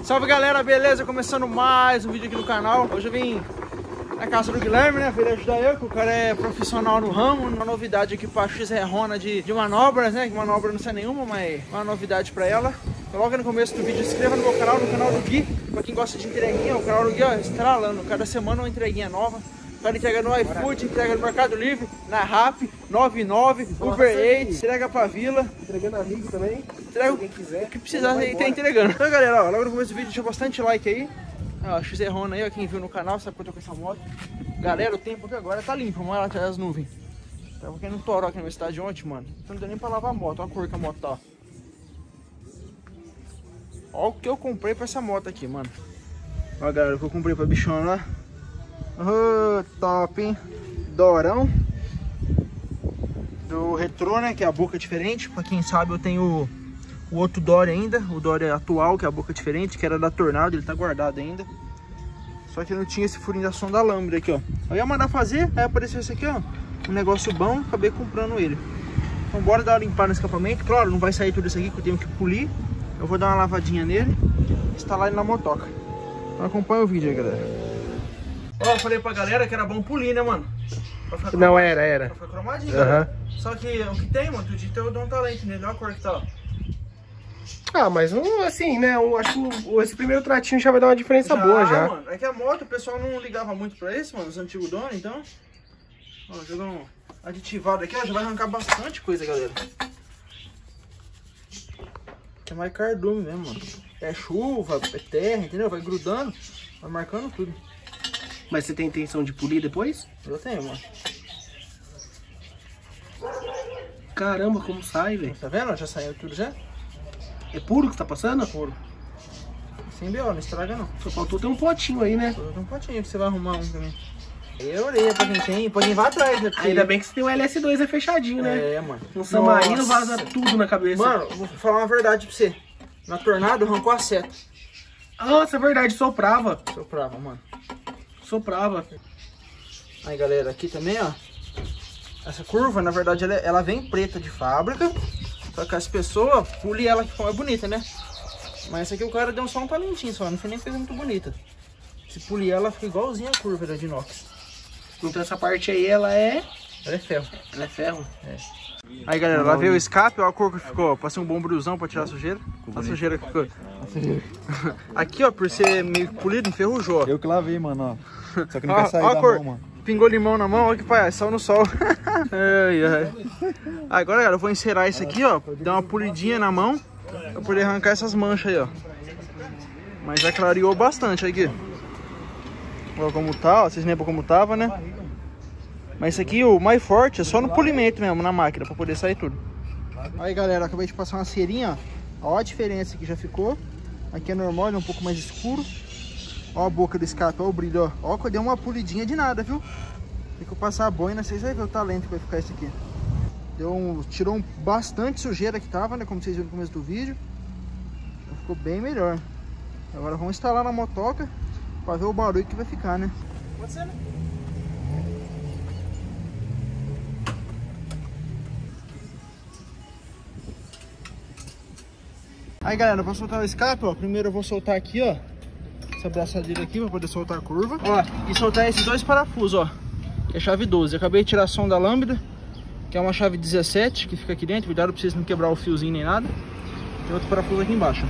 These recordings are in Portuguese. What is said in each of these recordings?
Salve galera, beleza? Começando mais um vídeo aqui no canal. Hoje eu vim na casa do Guilherme, né? Veio ajudar eu, que o cara é profissional no ramo. Uma novidade aqui pra XR-Rona de manobras, né? Que manobra não sei nenhuma, mas uma novidade pra ela. Coloca no começo do vídeo, se inscreva no meu canal, no canal do Gui. Pra quem gosta de entreguinha, o canal do Gui, ó, estralando. Cada semana uma entreguinha nova. O cara entrega no iFood, entrega no Mercado Livre, na Rappi, 99, Uber Eats, entrega pra vila. Entregando amigo também. Entrega quem quiser. O que precisar aí tá entregando. Então galera, ó, logo no começo do vídeo deixa bastante like aí. Ó, XR-Rona aí, ó, quem viu no canal sabe que eu tô com essa moto. Galera, o tempo aqui agora tá limpo, vamos lá atrás das nuvens. Tava querendo toró aqui na minha cidade ontem, mano. Então não deu nem pra lavar a moto, olha a cor que a moto tá, ó. Olha o que eu comprei pra essa moto aqui, mano. Ó galera, o que eu comprei pra bichona, ó. Oh, top, hein? Dorão. Do Retrô, né? Que é a boca diferente. Pra quem sabe, eu tenho o outro Dory ainda. O Dory atual, que é a boca diferente, que era da Tornado. Ele tá guardado ainda. Só que não tinha esse furinho da sonda lambda aqui, ó. Eu ia mandar fazer, aí apareceu esse aqui, ó. Um negócio bom, acabei comprando ele. Então bora dar uma limpada no escapamento. Claro, não vai sair tudo isso aqui, que eu tenho que polir. Eu vou dar uma lavadinha nele e instalar ele na motoca. Então acompanha o vídeo aí, galera. Ó, eu falei pra galera que era bom polir, né, mano? Não, era. Pra ficar cromadinho, galera. Só que o que tem, mano, tu eu dou um talento nele, olha a cor que tá, ó. Ah, mas assim, né, eu acho que esse primeiro tratinho já vai dar uma diferença boa já. Mano, é que a moto, o pessoal não ligava muito pra esse, mano, os antigos donos, então. Ó, jogar um aditivado aqui, ó, já vai arrancar bastante coisa, galera. Que é mais cardume mesmo, mano. É chuva, é terra, entendeu? Vai grudando, vai marcando tudo. Mas você tem intenção de polir depois? Eu tenho, mano. Caramba, como sai, velho. Tá vendo? Já saiu tudo já? É puro que você tá passando? Puro. Sem B.O., não estraga não. Só faltou ter um potinho aí, né? Tem um potinho que você vai arrumar um também. Eu orei pra quem tem, pra quem vai atrás, né? Porque... Ainda bem que você tem o LS2 é fechadinho, né? É, mano. Um Samarino vaza tudo na cabeça. Mano, vou falar uma verdade pra você. Na Tornado arrancou a seta. Nossa, é verdade, soprava. Soprava, mano. Soprava. Aí, galera, aqui também, ó. Essa curva, na verdade, ela vem preta de fábrica. Só que as pessoas pulim ela que ficou mais bonita, né? Mas essa aqui o cara deu só um talentinho só. Não foi nem coisa muito bonita. Se polir ela, fica igualzinha a curva da de inox. Então essa parte aí, ela é ferro. Ela é ferro? É. Aí, galera, lá veio o escape, ó a cor que ficou. Passei um bom brusão pra tirar a sujeira. A sujeira que ficou. Aqui, ó, por ser meio polido, enferrujou. Eu que lavei, mano, ó. Só que não quer sair da mão, mano. Pingou limão na mão, olha que pai, saiu no sol. Agora, galera, eu vou encerar isso aqui, ó. Dar uma polidinha na mão pra poder arrancar essas manchas aí, ó. Mas já clareou bastante aqui. Olha como tá, ó. Vocês lembram como tava, né? Mas isso aqui, o mais forte, é só no polimento mesmo, na máquina, pra poder sair tudo. Aí, galera, acabei de passar uma cerinha, ó. Olha a diferença que já ficou. Aqui é normal, ele é um pouco mais escuro. Ó a boca do escape, ó o brilho, ó. Ó que eu dei uma polidinha de nada, viu? Tem que eu passar a boina, vocês vão ver o talento que vai ficar isso aqui. Tirou bastante sujeira que tava, né? Como vocês viram no começo do vídeo. Então ficou bem melhor. Agora vamos instalar na motoca pra ver o barulho que vai ficar, né? Pode ser, né? Aí, galera, pra soltar o escape, ó. Primeiro eu vou soltar aqui, ó. Essa braçadeira aqui pra poder soltar a curva. Ó, e soltar esses dois parafusos, ó. Que é chave 12. Eu acabei de tirar a sonda lambda, que é uma chave 17, que fica aqui dentro. Cuidado pra vocês não quebrar o fiozinho nem nada. Tem outro parafuso aqui embaixo.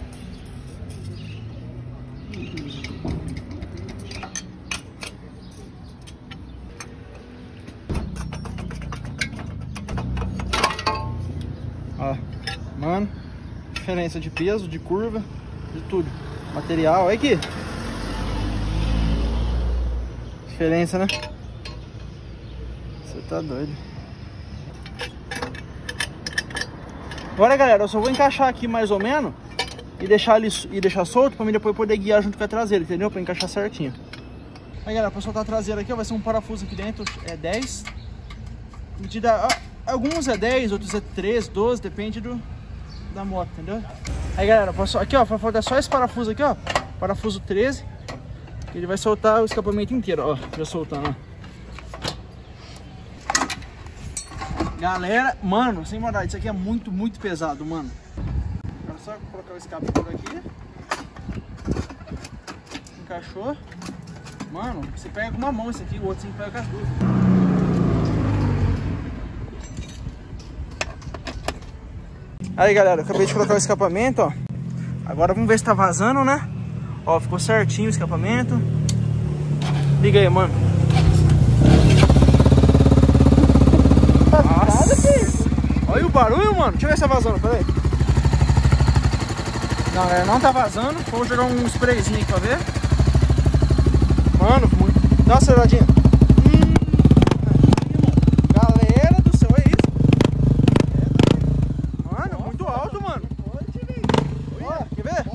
Ó, mano, diferença de peso, de curva, de tudo. Material, olha aqui. Diferença, né? Você tá doido. Agora, galera, eu só vou encaixar aqui mais ou menos e deixar solto pra mim depois poder guiar junto com a traseira, entendeu? Pra encaixar certinho. Aí, galera, pra soltar a traseira aqui, ó, vai ser um parafuso aqui dentro, é 10. Medida, alguns é 10, outros é 13, 12, depende da moto, entendeu? Aí, galera, aqui, ó, vai faltar só esse parafuso aqui, ó. Parafuso 13. Ele vai soltar o escapamento inteiro, ó. Já soltando, ó. Galera, mano, sem maldade, isso aqui é muito pesado, mano. Agora só colocar o escape por aqui. encaixou. Mano, você pega com uma mão esse aqui, o outro você pega com as duas. Aí galera, eu acabei de colocar o escapamento, ó. Agora vamos ver se tá vazando, né? Ó, ficou certinho o escapamento. Liga aí, mano. Nossa. Olha o barulho, mano. Deixa eu ver se tá vazando, peraí. Não, galera, não tá vazando. Vou jogar um sprayzinho aqui pra ver. Mano, muito... Dá uma aceleradinha. Galera do céu, é isso. Mano, muito alto, mano. Olha, quer ver?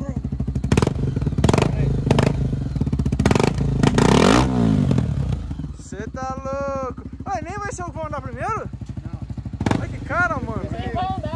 Você tá louco. Ai, nem vai ser o que vai andar primeiro? Não. Olha que cara, mano. Quem vai andar?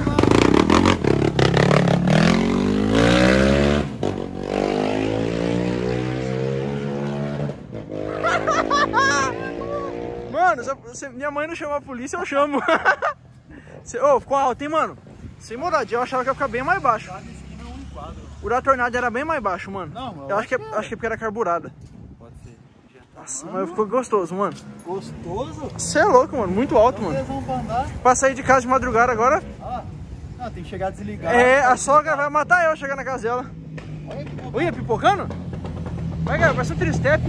Mano, se minha mãe não chama a polícia, eu chamo. Ô, ficou alto, hein, mano? Sem moradia, eu achava que ia ficar bem mais baixo. O da Tornado era bem mais baixo, mano. Não, eu acho que é porque era carburada. Pode ser. Nossa, mas ficou gostoso, mano. Gostoso? Você é louco, mano. Muito alto, mano. Pra sair de casa de madrugada agora. Ah, tem que chegar desligado. É, a sogra vai matar eu chegar na casa dela. Olha, pipocando? Vai, cara, parece um tristep.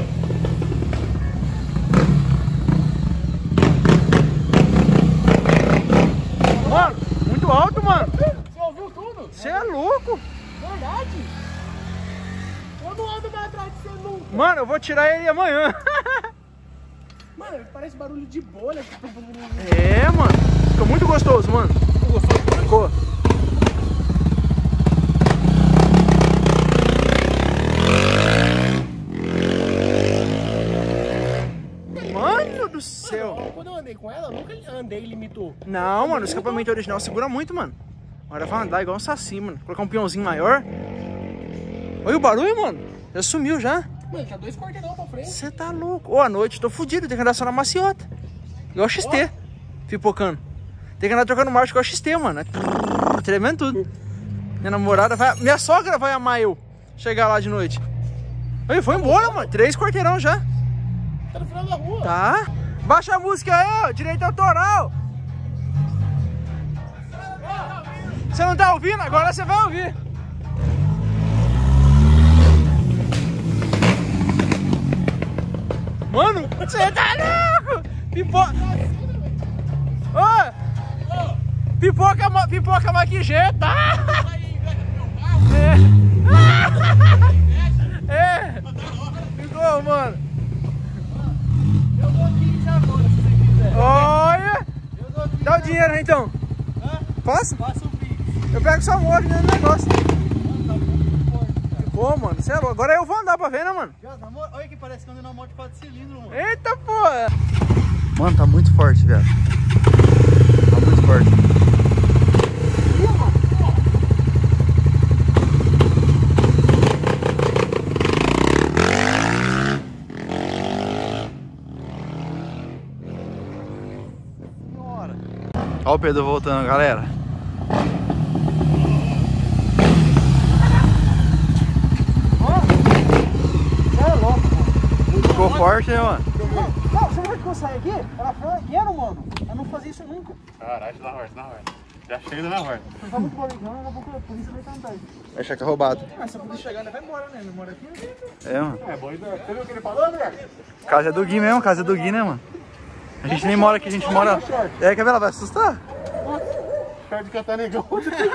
Mano, muito alto, mano. Você ouviu tudo? Você é louco. Verdade. Eu não ando mais atrás de você nunca. Mano, eu vou tirar ele amanhã. Mano, parece barulho de bolha. É, mano. Ficou muito gostoso, mano. Ficou. Mano do céu. Mano, quando eu andei com ela, eu nunca andei e limitou. Não, mano, o escapamento original segura muito, mano. Agora vai andar igual um saci, mano. Colocar um peãozinho maior. Olha o barulho, mano. Já sumiu já. Mano, já 2 quarteirão pra frente. Você tá louco. Ô, à noite tô fudido. Tem que andar só na maciota. Igual XT. Pipocando. Tem que andar trocando marcha igual XT, mano. Tremendo tudo. Minha namorada vai... Minha sogra vai amar eu chegar lá de noite. Aí, foi embora, mano. 3 quarteirão já. Tá no final da rua. Tá. Baixa a música aí, ó. Direito autoral. Você não tá ouvindo? Agora você vai ouvir. Mano, você tá louco? Pipoca. Ô! Pipoca maquijeta. É. Ficou, mano. Eu dou 15 agora, se você quiser. Olha. Dá o dinheiro aí, então. Passa? Passa o Pix. Eu pego só um olho no negócio. Mano, tá muito forte, cara. Ficou, mano. Cê é louco. Agora eu vou andar pra ver, né, mano? Olha que parece que anda na moto de 4 cilindros, mano. Eita, porra. Mano, tá muito forte, velho. Tá muito forte. Olha o Pedro voltando, galera. Você é louco, mano. Ficou forte, né, mano? Não, você viu que eu saí aqui? Era frangueiro, mano. Eu não fazia isso nunca. Caralho, na horta. Já chega na horta. Não tá muito barulho, não. Daqui a pouco a polícia vai estar andando. Vai achar que é roubado. Mas se a polícia chegar, ele vai embora, né? Ele mora aqui. É, mano. É bom, você viu o que ele falou, André? Casa é do Gui mesmo, casa é do Gui, né, mano? A gente nem mora aqui, a gente mora... É, quer ver? Ela vai assustar? Perto de Catanegão.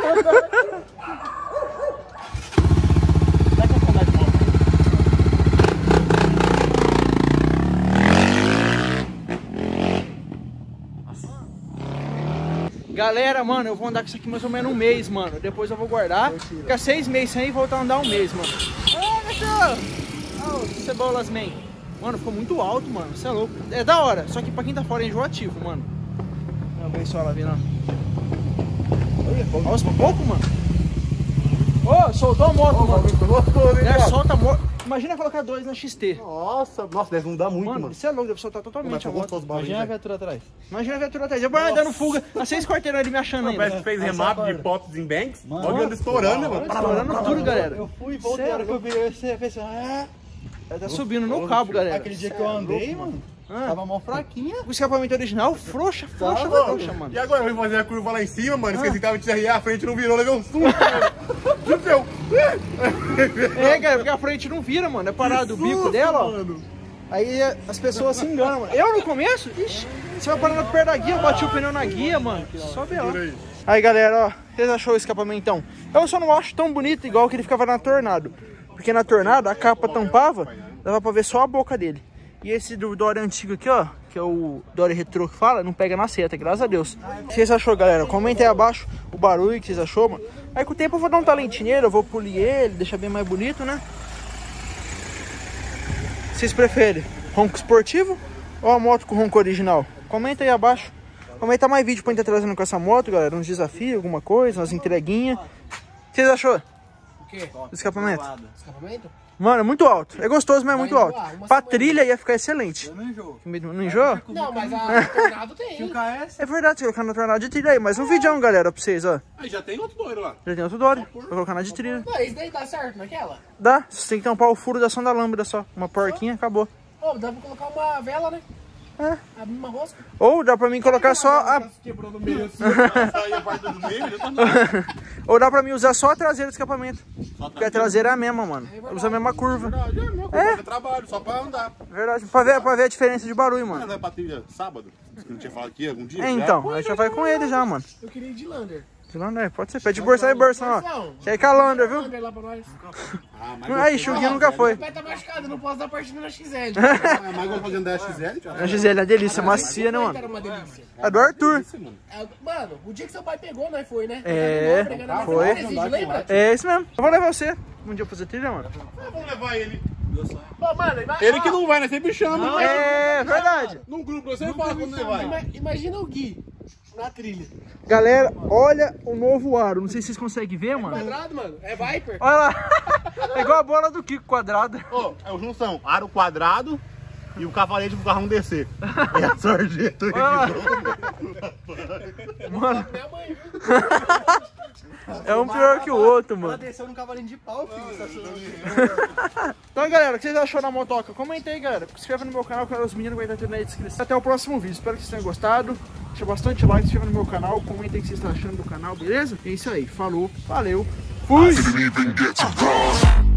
Galera, mano, eu vou andar com isso aqui mais ou menos um mês, mano. Depois eu vou guardar. Fica 6 meses sem ir e voltar a andar um mês, mano. Ah, cachorro! Oh, Cebolas Man. Mano, ficou muito alto, mano. Você é louco. É da hora, só que pra quem tá fora é enjoativo, mano. Não vem só lá vindo, ó. Nossa, ficou pouco, mano. Ô, soltou a moto, mano. Soltou, É, solta a moto. Imagina colocar 2 na XT. Nossa, deve mudar muito, Mano, mano. isso é louco, deve soltar totalmente a moto. Imagina a viatura atrás. Imagina a viatura atrás. Eu vou dando fuga, a 6 quarteirões ele me achando ainda. Parece que fez remap de pops em banks. Olha anda estourando, né, mano? Estourando tudo, galera. Eu fui e voltei, a hora que eu virei, você fez assim, Tá subindo no cabo, galera. aquele dia que eu andei, mano, tava mó fraquinha. O escapamento original, frouxa, mano. E agora eu vou fazer a curva lá em cima, mano. Esqueci que tava de TRA, a frente não virou, levei um susto, mano. Do céu. É, galera, porque a frente não vira, mano. É parado o bico dela, ó. Mano. Aí as pessoas se enganam, mano. Eu no começo, ixi, você vai parando perto da guia, eu bati o pneu na guia, mano. Só B.O. Aí, galera, ó, vocês acharam o escapamentão? Eu só não acho tão bonito igual que ele ficava na Tornado. Porque na Tornado a capa tampava, dava pra ver só a boca dele. E esse do Dory antigo aqui, ó, que é o Dory Retro que fala, não pega na seta, graças a Deus. O que vocês achou, galera? Comenta aí abaixo o barulho que vocês achou, mano. Aí com o tempo eu vou dar um talentinho nele, eu vou polir ele, deixar bem mais bonito, né? Vocês preferem ronco esportivo ou a moto com ronco original? Comenta aí abaixo. Comenta mais vídeo pra gente estar trazendo com essa moto, galera. Uns desafios, alguma coisa, umas entreguinhas. O que vocês achou? O quê? Do escapamento? Escapamento? Mano, é muito alto. É gostoso, mas é muito alto. Pra trilha ia ficar excelente. Eu não enjoo. Não enjoa? Não, mas a Tornado tem. O KS? É verdade, colocar na Tornado de trilha aí. Mais um vídeo, galera, pra vocês, ó. Aí já tem outro doido lá. Já tem outro Dory. Vou colocar na de trilha. Não, isso daí dá certo naquela? Dá, você tem que tampar o furo da sonda lambda só. Uma porquinha, acabou. Ô, dá pra colocar uma vela, né? É. Abrir uma rosca. Ou dá pra mim colocar só a... Quebrou no meio assim, sair a parte do meio, já tá no... Ou dá pra mim usar só a traseira do escapamento. Porque a traseira é a mesma, mano. Usa a mesma curva. É trabalho, só pra andar. Verdade. Pra ver a diferença de barulho, Não mano. é pra trilha sábado? Você não tinha falado aqui algum dia? É, então. A gente já vai com ele já, mano. Eu queria ir de Lander. Lander, pode ser. Pede bursa aí, bursa, ó. Quer ir com a Lander, viu? Lander lá pra nós. Ah, mas Aí, Chuguinho nunca foi. Meu pé tá machucado, não posso dar partida na XL. é mais gostoso andar a XL, cara. A Gisele é delícia, macia, né, mano? Era uma delícia. A do Arthur. Mano, o dia que seu pai pegou, nós foi, né? É, foi. Lembra? É isso mesmo. Eu vou levar você. Um dia pra fazer trilha, mano. Vamos levar ele. Ô, mano, Ele que não vai, né? Sempre chama. É verdade. Num grupo, você fala quando você vai. Imagina o Gui na trilha. Galera, olha o novo aro. Não sei se vocês conseguem ver, mano. Quadrado, mano. É Viper. Olha lá. É igual a bola do Kiko, quadrada. Ó, é o junção, aro quadrado e o cavalete pro carro não descer. É a sarjeta. Olha lá. Mano, Minha mãe, viu? é um pior que o outro, Ela mano. desceu no cavalinho de pau, filho. Então, galera, o que vocês acharam da motoca? Comenta aí, galera. Se inscreva no meu canal, que os meninos vão estar tendo na descrição. Até o próximo vídeo. Espero que vocês tenham gostado. Deixa bastante like, se inscreva no meu canal. Comenta aí o que vocês estão achando do canal, beleza? É isso aí. Falou, valeu, fui!